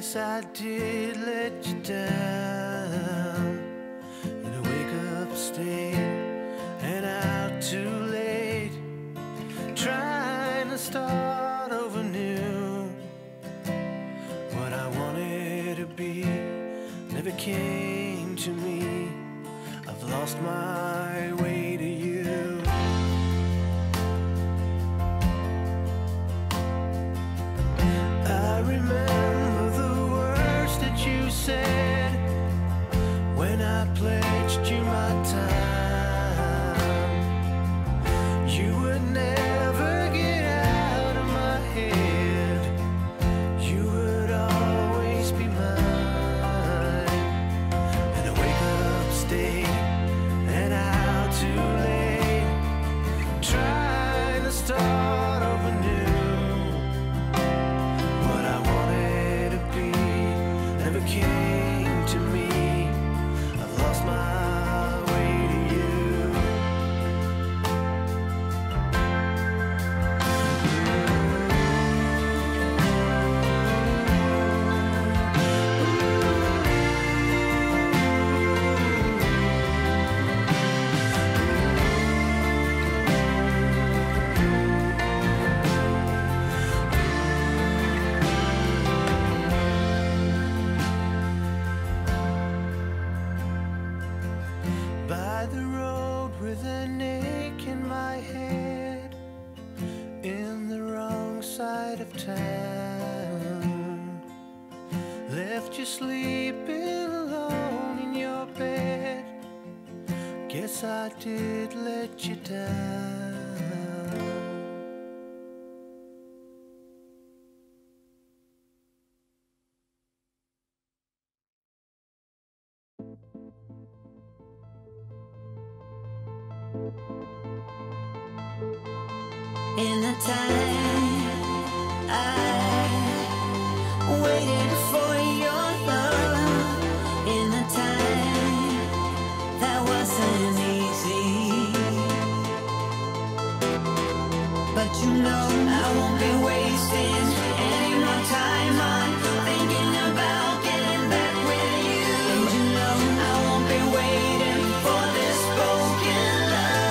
I did let you down. In a wake-up state and out too late, trying to start over new. What I wanted to be never came to me. I've lost my way to you. I remember the words that you said when I pledged you my time. You would never get out of my head. You would always be mine. In a wake-up state and out too late, trying to start over new. Came to me, I've lost my way to you. By the road with an ache in my head, in the wrong side of town, left you sleeping alone in your bed. Guess I did let you down. In the time I waited for your love, in the time that wasn't easy, but you know I won't be wasting any more time on thinking about getting back with you. And you know I won't be waiting for this broken love.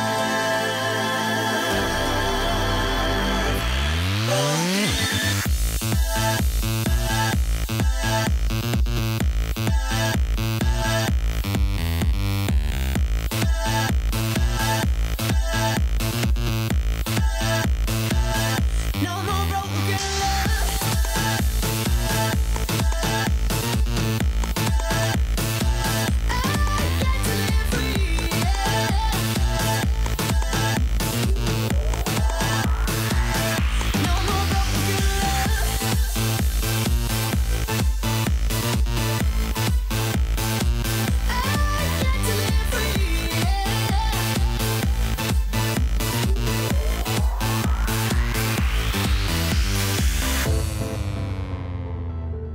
No more broken love. I get to live free, no more broken love. I get to live free,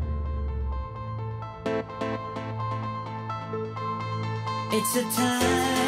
It's a time